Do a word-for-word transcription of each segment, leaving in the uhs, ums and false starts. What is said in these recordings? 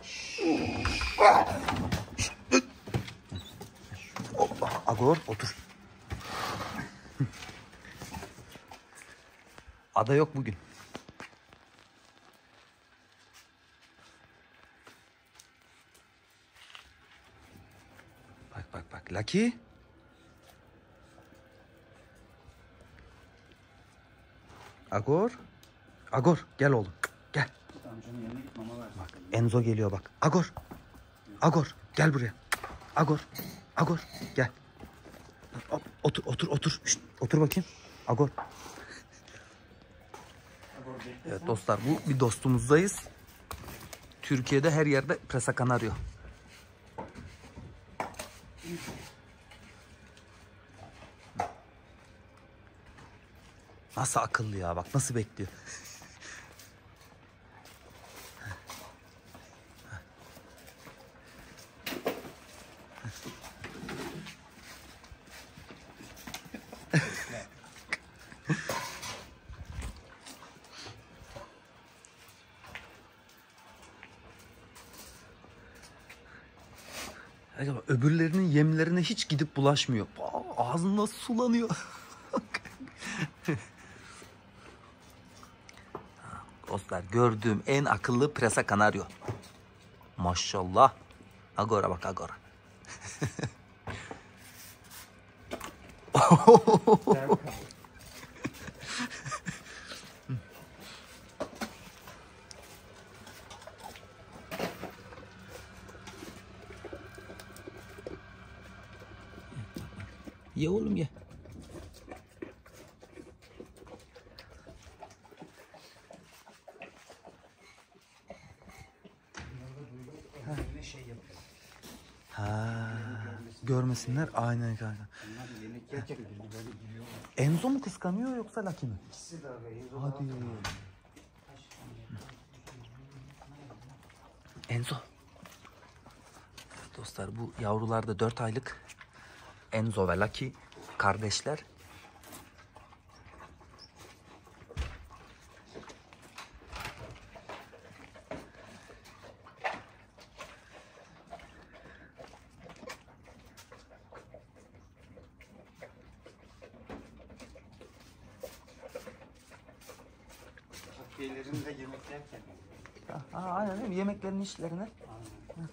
Hoppa, Agor otur. Ada yok bugün. Bak bak bak Lucky. Agor. Agor gel oğlum. Gel. Bak Enzo geliyor bak. Agor. Agor gel buraya. Agor. Agor gel. Hop, otur otur otur. Şişt, otur bakayım. Agor. Evet dostlar, bu bir dostumuzdayız. Türkiye'de her yerde Presa Canario. Nasıl akıllı ya, bak nasıl bekliyor. Öbürlerinin yemlerine hiç gidip bulaşmıyor. Ağzında sulanıyor. Dostlar, gördüğüm en akıllı Presa Canario. Maşallah. Agora bak Agora. Ye oğlum ye. Ha, görmesinler aynen kanka. Enzo mu kıskanıyor yoksa Lucky mi? İkisi de abi. Hadi. Enzo. Evet dostlar, bu yavrular da dört aylık. Enzo ve Lucky kardeşler. Takviyelerinde yemek yerken. Ha, aynen değil mi? Yemeklerin işlerine. Aynen.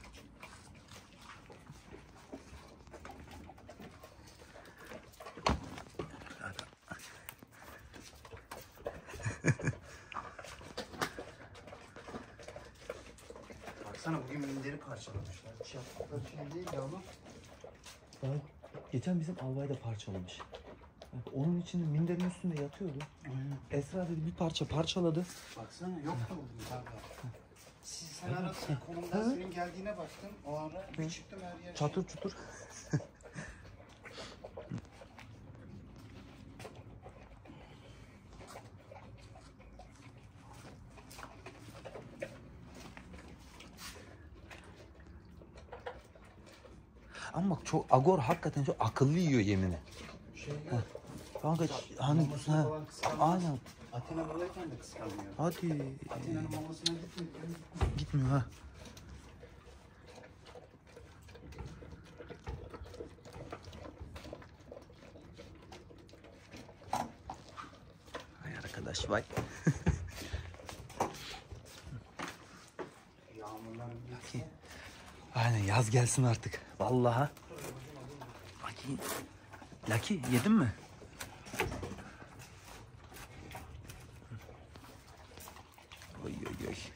Baksana bugün minderi parçalamışlar. Hiç yaptıkları şey değil ya ama. Daha geçen bizim albay da parçalamış. Bak, onun için minderin üstünde yatıyordu. Aynen. Esra dedi bir parça parçaladı. Baksana yok da bugün kanka. Siz sen aradın, kolumdan senin geldiğine baktım. O ara bir çıktım her yer. Çatır çutur. Ama bak çok Agor hakikaten çok akıllı yiyor yemini. Şey Heh. Kanka hani mamasını ha, falan kıskanmaz. aynen. Athena buradayken de kıskanmıyor. Hadi. Athena'nın mamasına gitmiyor. Gitmiyor ha. Ay arkadaş vay. Yağmurların Lucky. Aynen yaz gelsin artık. Vallahi. Lucky. Lucky yedin mi? Oy oy oy.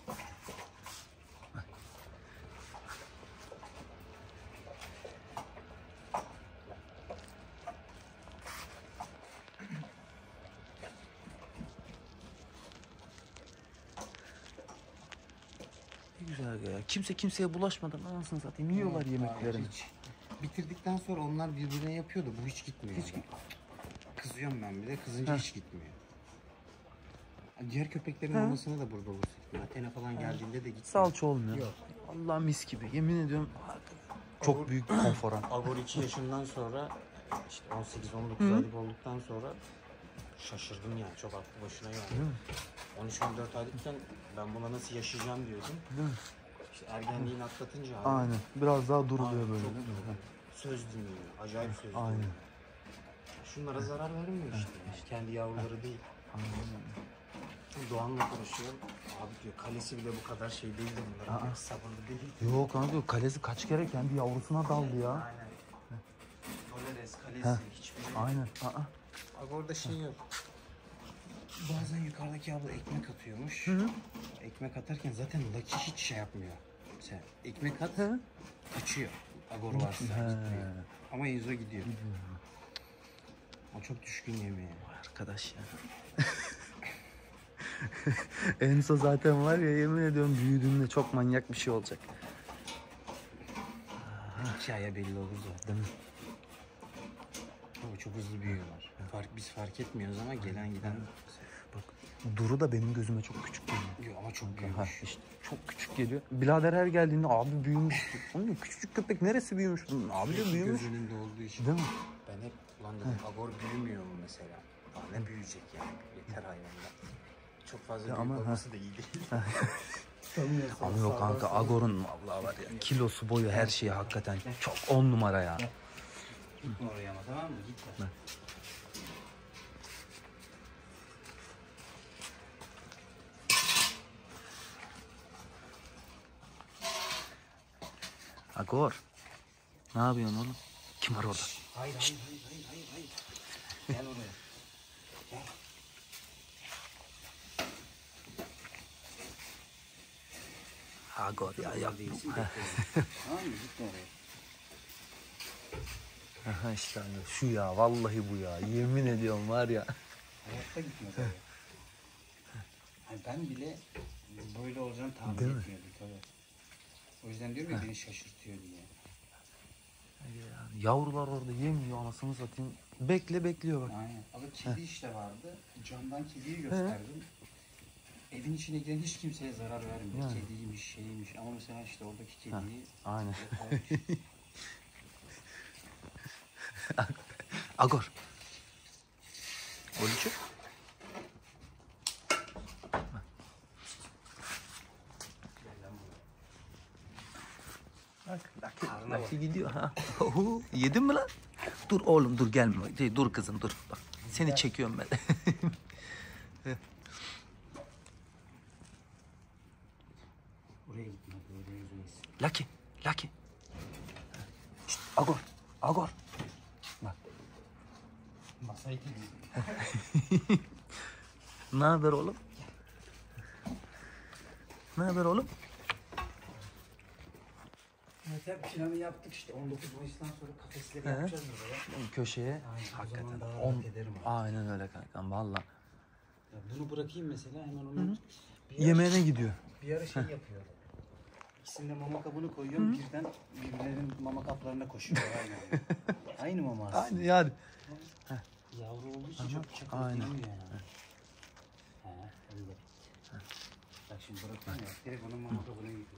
Ne güzel ya. Kimse kimseye bulaşmadan anasını satayım yiyorlar yemeklerini. Hiç. Bitirdikten sonra onlar birbirine yapıyordu. Bu hiç gitmiyor. Hiç git- Kızıyorum ben bir de. Kızınca Heh. hiç gitmiyor. Diğer köpeklerin He. mamasına da burada buluşuyor. Athena falan geldiğinde de gitmiyor. Salça olmuyor. Yok. Allah mis gibi. Yemin ediyorum çok büyük bir konfora. Agor iki yaşından sonra işte on sekiz on dokuz aylık olduktan sonra şaşırdım yani. Çok aklı başına geldi. on üç on dört aylıkken ben buna nasıl yaşayacağım diyordum. Değil mi? İşte ergenliğini atlatınca abi. Aynen. Biraz daha duruluyor Abi, böyle çok değil mi? doğru. Söz dinliyor. Acayip söz dinliyor. Aynen. Şunlara zarar vermiyor işte. Yani. Kendi yavruları değil. Doğan'la konuşuyorum. Abi diyor kalesi bile bu kadar şey değildi bunların. Diyor, sabırlı değil. Yok kanka kalesi kaç kere kendi yavrusuna daldı ya. Aynen. Dolores, kalesi, hiçbir şey. Aynen. Aa. Abi orada şey yok. Bazen yukarıdaki abla ekmek atıyormuş. Hı hı. Ekmek atarken zaten Lucky hiç şey yapmıyor. Sen ekmek at, Hı. kaçıyor. Agor varsa gitmiyor. Ama Enzo gidiyor. O çok düşkün yemeğe. Vay arkadaş ya. Enzo zaten var ya, yemin ediyorum büyüdüğünde çok manyak bir şey olacak. İki aya belli olur zaten. Değil mi? Ama çok hızlı büyüyorlar. Fark, biz fark etmiyoruz ama gelen giden... Bak Duru da benim gözüme çok küçük geliyor. Yok ama çok Ha, büyümüş. işte çok küçük geliyor. Birader her geldiğinde abi büyümüş. Oğlum küçücük köpek neresi büyümüş? Abi de büyümüş. Göz önünde olduğu için. Değil mi? Ben hep ulan dedim Agor büyümüyor mu mesela? Daha ne büyüyecek yani? Yeter hayvanlar. Çok fazla büyük ama, olması da iyi değil. Ama yok kanka Agor'un vallahi var ya kilosu boyu her şeyi hakikaten çok on numara ya. Gitme oraya ama tamam mı? Gitme. Agor. Ne yapıyorsun oğlum? Kim var orada? Hayır hayır hayır hayır hayır hayır. Gel oraya. Gel. Agor ya yapma. Değilsin, bekleyin. Tamam mı? Gitme oraya. Aha işte hani şu ya vallahi bu ya yemin ediyorum var ya. Hayatta gitmez oraya. Yani ben bile böyle olacağını tahmin Değil mi? etmiyordum tabii. O yüzden diyorum ya beni şaşırtıyor diye. Yavrular orada yemiyor anasını satayım. Bekle bekliyor bak. Aynen. Ama kedi işte vardı. Camdan kediyi gösterdim. Evin içine giren hiç kimseye zarar vermiyor. Yani. Kediymiş, şeymiş. Ama mesela işte oradaki kediyi... Aynen. yakalamış. Agor. Olucu. Bak, Lucky, Lucky gidiyor ha. Oho, yedin mi lan? Dur oğlum dur gelme. Şey, dur kızım dur. Bak seni çekiyorum ben. Oraya gitme. Oraya yüzmeyiz. Lucky, Lucky. Şşt, Agor, Agor. Bak. Masayı temizle. Ne haber oğlum? Ne haber oğlum? Evet hep planı yaptık işte. on dokuz Mayıs'tan sonra kafesleri He. yapacağız buraya. Köşeye. Aynen, o Hakikaten. zaman daha On- rahat ederim abi. Aynen öyle kankam valla. Ya bunu bırakayım mesela hemen onun bir ara- Yemeğine gidiyor. Bir ara şey yapıyor. İkisinde mama kabını koyuyorum birden birbirlerinin mama kaplarına koşuyorlar aynı. Aynı mama aslında. Aynı yani. Yavru olduğu için çok çakıl aynen. değil yani. Ha, öyle. Bak şimdi bırakıyorum ya direkt onun mama kabına gidiyor.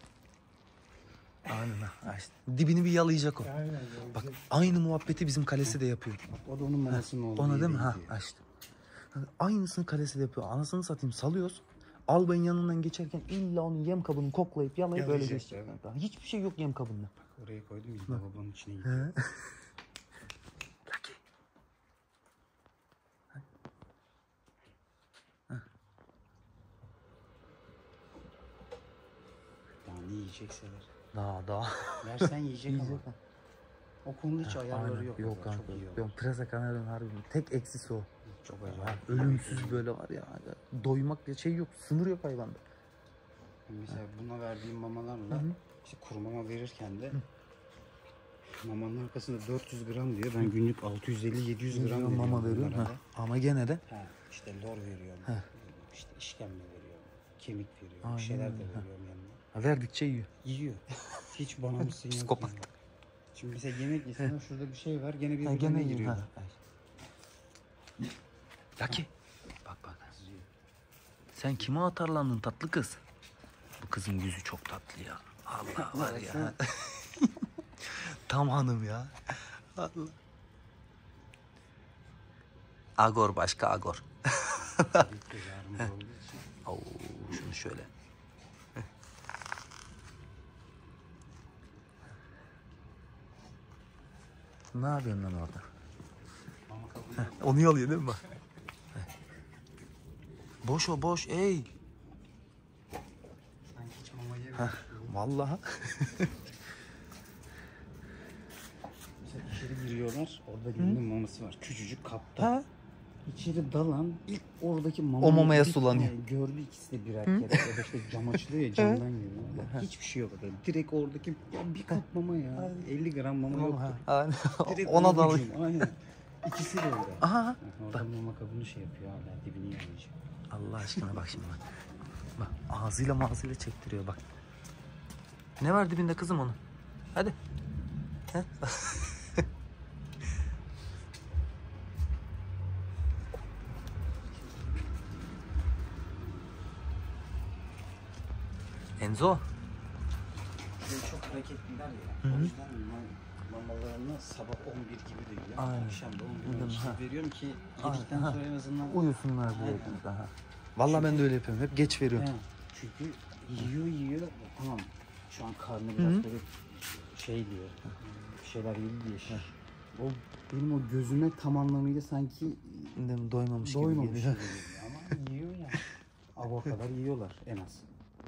Aynen ha. İşte. Dibini bir yalayacak o. Aynen. Bak aynı muhabbeti bizim kalesi de yapıyor. O da onun mamasının olduğu Ona yere değil mi? Ha, gidiyor. ha işte. Aynısını kalesi de yapıyor. Anasını satayım salıyoruz. Albayın yanından geçerken illa onun yem kabını koklayıp yalayıp öyle Yalayacak, geçecek. evet. kanka. Hiçbir şey yok yem kabında. Oraya koydum ya babamın içine gidiyor. Lucky. Daha ne yiyecekseler. Daha daha. Versen yiyecek ama. Yiyecek. O konuda hiç ayarları Aynen. yok. Yok ama, kanka. Çok iyi o. Yok Presa Kanar'ın harbi tek eksisi o. Çok Ha, acayip. ölümsüz böyle var ya. Doymak diye şey yok. Sınır yok hayvanda. Mesela buna verdiğim mamalarla işte kuru mama verirken de mamanın arkasında dört yüz gram diyor. Ben günlük altı yüz elli yedi yüz gram veriyorum. Mama veriyorum. bunlara Ha. da. Ama gene de. Ha, işte lor veriyorum. İşte işkembe veriyorum. Kemik veriyorum. Aynen Bir şeyler de öyle. veriyorum yanına. Ha, verdikçe yiyor. Yiyor. Hiç bana mısın yok. Psikopat. yani. Şimdi mesela yemek yesene şurada bir şey var gene Ha, birbirine gene yiyor. giriyor. Ha. Lucky. Bak bak. Sen kime atarlandın tatlı kız? Bu kızın yüzü çok tatlı ya. Allah var ya. Tam hanım ya. Allah. Agor başka Agor. Tabii ki yardımcı olduğu için. Oo, şunu şöyle. Ne yapıyorsun lan orada? Mama kabını Heh, onu yalıyor değil mi bak? Heh. Boş o boş ey. sanki hiç mama yememiş. Heh, vallahi. Mesela içeri giriyorlar. Orada birinin maması var. Küçücük kapta. Ha? İçeri dalan ilk oradaki mama O mamaya sulanıyor. Gördü ikisi de birer kere. Ya da işte cam açılıyor ya, camdan geliyor. Hiçbir şey yok orada. Direkt oradaki ya bir kap mama ya. elli gram mama yok. Aynen. Direkt Ona ona da hücum, aynen. İkisi de orada. Aha. Orada mama kabını şey yapıyor hala, dibini yalayacak. Allah aşkına bak şimdi bak. Bak ağzıyla mağazıyla çektiriyor bak. Ne var dibinde kızım onun? Hadi. He? Enzo. Böyle çok hareketliler ya. Hı hı. O yüzden mam- mamalarını sabah on bir gibi veriyorum. Aynen. Akşam da on Hı hı. bir gibi veriyorum ki Aynen. yedikten Ha. sonra en azından Uyusunlar diye Aynen. daha. Vallahi ben de öyle yapıyorum. Hep geç veriyorum. He, çünkü yiyor yiyor. Tamam. Şu an karnı biraz Hı hı. böyle şey diyor. Bir şeyler yedi diye. Şey. O benim o gözüme tam anlamıyla sanki Değil mi? Doymamış, doymamış gibi gibi geliyor. geliyor. Ama yiyor ya. Ava kadar yiyorlar en az.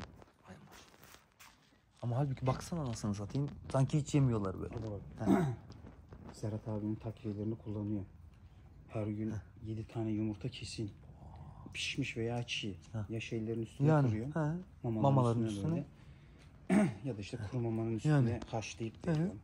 Ama halbuki baksana anasını satayım. Sanki hiç yemiyorlar böyle. Hadi bak. Serhat abinin takviyelerini kullanıyor. Her gün yedi tane yumurta kesin. Pişmiş veya çiğ. Heh. Ya şeylerin üstüne Yani kuruyor. he, Mamaların, mamaların üstüne. üstüne. böyle. Ya da işte kuru mamanın üstüne Yani. haşlayıp Hı hı. veriyorum.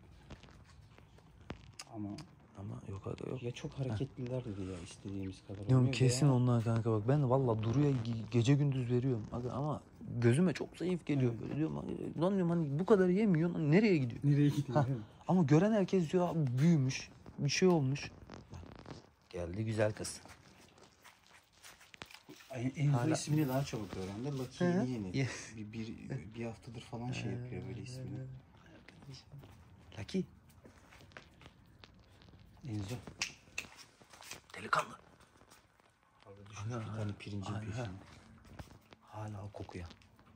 Ama Ama yok aga yok. ya çok hareketliler dedi ya, istediğimiz kadar. Diyorum olmuyor kesin veya- onlar kanka bak. Ben valla duruyor ge- gece gündüz veriyorum. Aga, ama gözüme çok zayıf geliyor böyle diyorum. "Hani- Lan diyorum hani bu kadar yemiyor lan nereye gidiyor? Nereye gidiyor? Ha. Ama gören herkes diyor abi büyümüş. Bir şey olmuş. Geldi güzel kız. En- Enzo Hala- ismini daha çabuk öğrendi. Lucky Hı hı. yeni yeni. Ye- Bir, bir, bir haftadır falan şey yapıyor böyle ismini. Lucky. Enzo. Delikanlı. Orada düşmüş bir tane pirincin Aynen. peşine. Hala o kokuyor.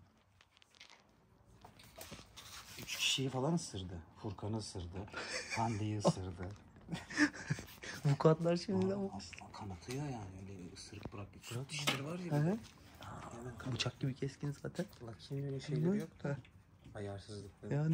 Üç kişiyi falan ısırdı. Furkan'ı ısırdı. Hande'yi ısırdı. Bu kadar şimdi ama. Aslan kanatıyor yani, öyle ısırıp bırak. Üç dişleri var ya. Hı hı. Hemen Bıçak gibi keskin zaten. Lucky'nin öyle şeyleri yok da. Ayarsızlıkları. Yani.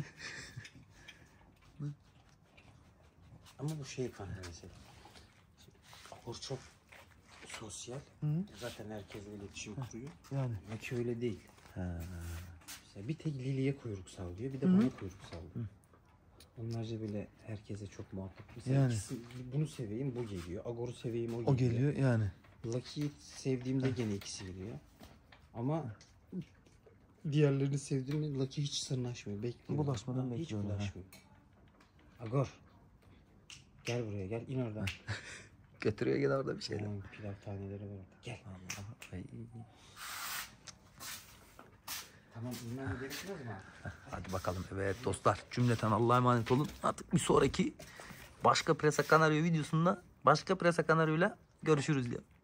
Ama bu şey falan mesela. Ahur çok sosyal. Hı hı. Zaten herkesle iletişim kuruyor. Yani. Lucky öyle değil. Ha. Mesela bir tek Lili'ye kuyruk sallıyor, bir de bana kuyruk sallıyor. Onlarca böyle herkese çok muhabbet. Mesela Yani. ikisi, bunu seveyim, bu geliyor. Agor'u seveyim, o geliyor. O geliyor yani. Lucky'yi sevdiğimde gene ikisi geliyor. Ama diğerlerini sevdiğimde Lucky hiç sırnaşmıyor, bekliyor. Bulaşmadan Ha, bekliyor Hiç onu, ha. bulaşmıyor. Agor. Gel buraya gel, in oradan. Götürüyor gene orada bir şeyler. Aman, pilav taneleri var orada. Gel. Allah. Ay. Tamam, inmem gerekmez mi? Hadi bakalım. Evet dostlar, cümleten Allah'a emanet olun. Artık bir sonraki başka Presa Kanaryo videosunda başka Presa Kanaryo'yla görüşürüz ya.